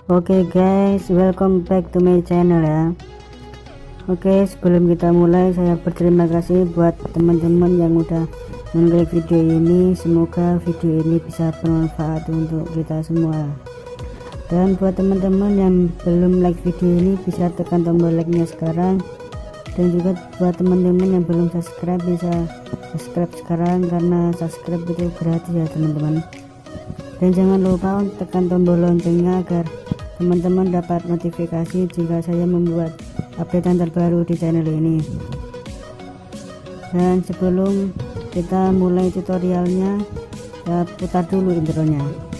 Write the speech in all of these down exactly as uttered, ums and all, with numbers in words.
Oke okay guys, welcome back to my channel ya. Oke okay, sebelum kita mulai, saya berterima kasih buat teman-teman yang udah mengklik video ini. Semoga video ini bisa bermanfaat untuk kita semua. Dan buat teman-teman yang belum like video ini, bisa tekan tombol like nya sekarang. Dan juga buat teman-teman yang belum subscribe, bisa subscribe sekarang, karena subscribe itu gratis ya teman-teman. Dan jangan lupa untuk tekan tombol loncengnya agar teman-teman dapat notifikasi jika saya membuat updatean terbaru di channel ini. Dan sebelum kita mulai tutorialnya, kita putar dulu intronya.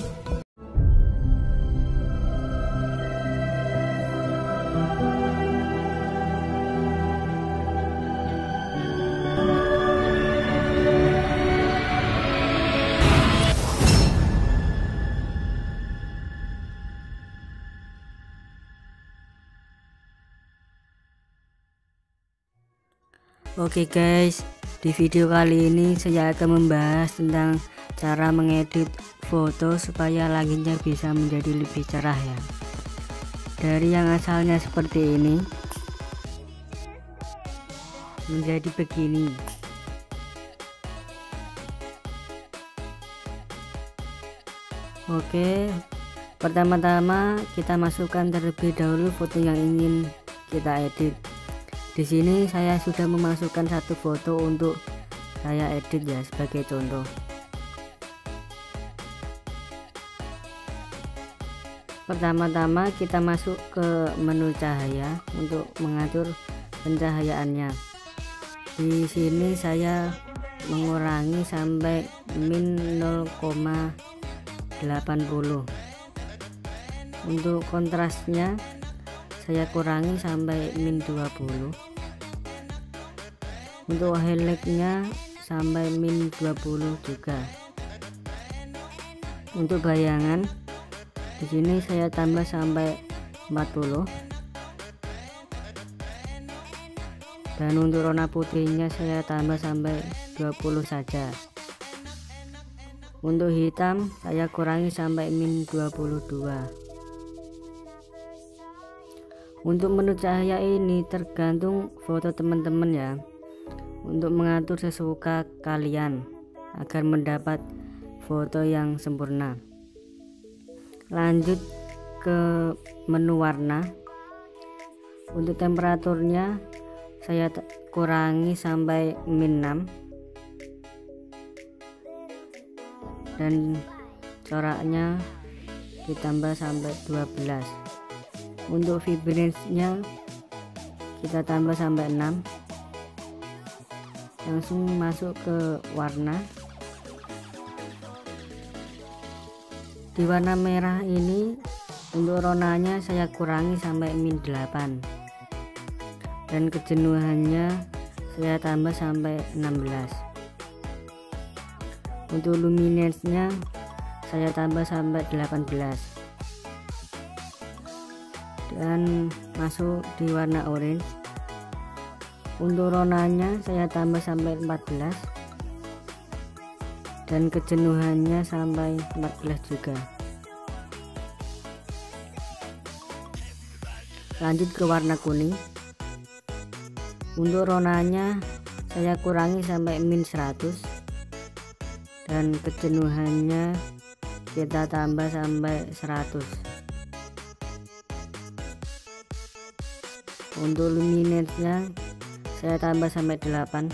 Oke guys, di video kali ini saya akan membahas tentang cara mengedit foto supaya langitnya bisa menjadi lebih cerah ya. Dari yang asalnya seperti ini menjadi begini. Oke, pertama-tama kita masukkan terlebih dahulu foto yang ingin kita edit. Di sini saya sudah memasukkan satu foto untuk saya edit ya, sebagai contoh. Pertama-tama kita masuk ke menu cahaya untuk mengatur pencahayaannya. Di sini saya mengurangi sampai min nol koma delapan puluh. Untuk kontrasnya saya kurangi sampai min dua puluh. Untuk highlightnya sampai min dua puluh juga. Untuk bayangan di sini saya tambah sampai empat puluh. Dan untuk warna putihnya saya tambah sampai dua puluh saja. Untuk hitam saya kurangi sampai min dua puluh dua. Untuk menu cahaya ini tergantung foto teman-teman ya, untuk mengatur sesuka kalian agar mendapat foto yang sempurna. Lanjut ke menu warna. Untuk temperaturnya saya kurangi sampai min enam, dan coraknya ditambah sampai dua belas. Untuk vibrance-nya kita tambah sampai enam. Langsung masuk ke warna. Di warna merah ini untuk ronanya saya kurangi sampai min delapan, dan kejenuhannya saya tambah sampai enam belas. Untuk luminance-nya saya tambah sampai delapan belas. Dan masuk di warna orange. Untuk ronanya saya tambah sampai empat belas, dan kejenuhannya sampai empat belas juga. Lanjut ke warna kuning. Untuk ronanya saya kurangi sampai min seratus, dan kejenuhannya kita tambah sampai seratus. Untuk luminance-nya saya tambah sampai delapan.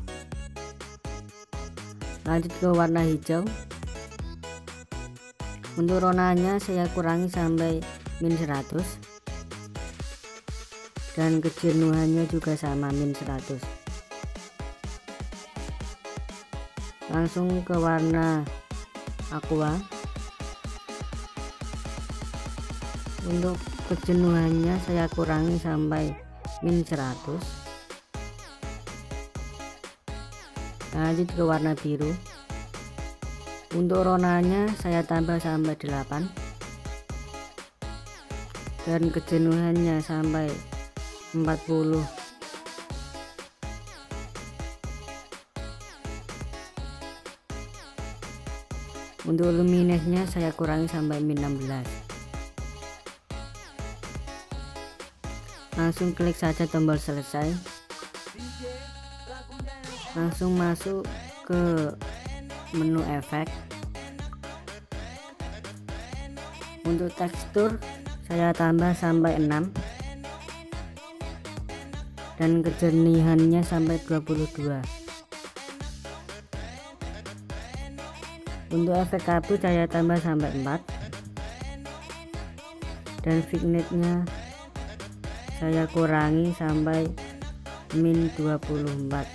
Lanjut ke warna hijau. Untuk ronanya saya kurangi sampai min seratus, dan kejenuhannya juga sama min seratus. Langsung ke warna aqua. Untuk kejenuhannya saya kurangi sampai min seratus. Lanjut ke warna biru. Untuk ronanya saya tambah sampai delapan, dan kejenuhannya sampai empat puluh. Untuk luminance-nya saya kurangi sampai min enam belas. langsung klik saja tombol selesai, langsung masuk ke menu efek. Untuk tekstur saya tambah sampai enam dan kejernihannya sampai dua puluh dua. Untuk efek kabut saya tambah sampai empat dan vignette-nya saya kurangi sampai min dua puluh empat.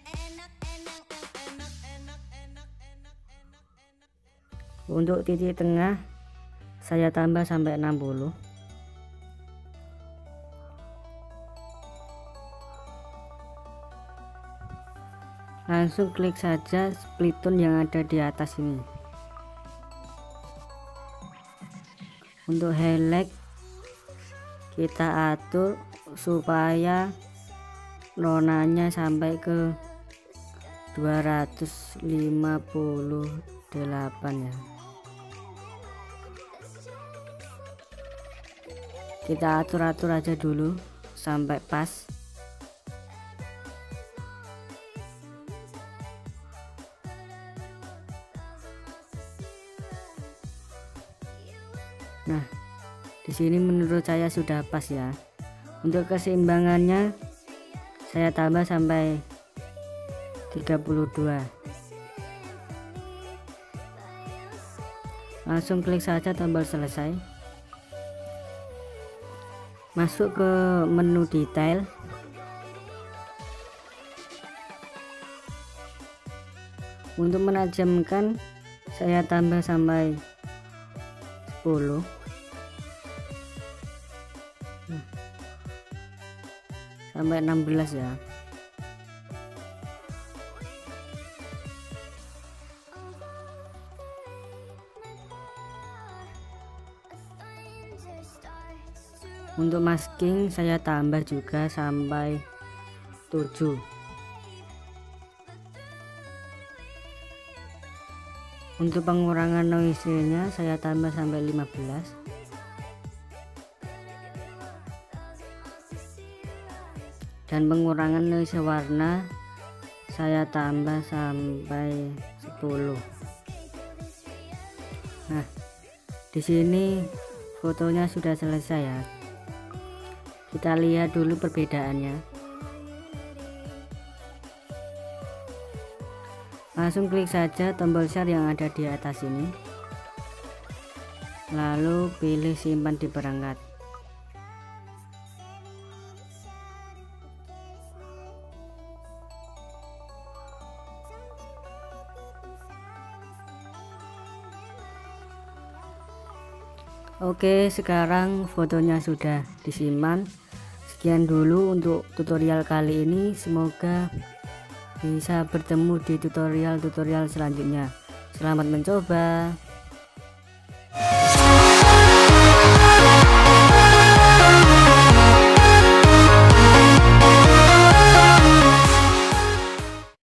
Untuk titik tengah saya tambah sampai enam puluh. Langsung klik saja split tone yang ada di atas ini. Untuk highlight kita atur supaya warnanya sampai ke dua ratus lima puluh delapan ya. Kita atur-atur aja dulu sampai pas. Nah, di sini menurut saya sudah pas ya. Untuk keseimbangannya saya tambah sampai tiga puluh dua. Langsung klik saja tombol selesai. Masuk ke menu detail. Untuk menajamkan saya tambah sampai sepuluh. Nah, sampai enam belas ya. Untuk masking saya tambah juga sampai tujuh. Untuk pengurangan noise-nya saya tambah sampai lima belas. Dan pengurangan noise warna saya tambah sampai sepuluh. Nah, di sini fotonya sudah selesai ya. Kita lihat dulu perbedaannya. Langsung klik saja tombol share yang ada di atas ini, lalu pilih simpan di perangkat. Oke, sekarang fotonya sudah disimpan. Sekian dulu untuk tutorial kali ini, semoga bisa bertemu di tutorial-tutorial selanjutnya. Selamat mencoba.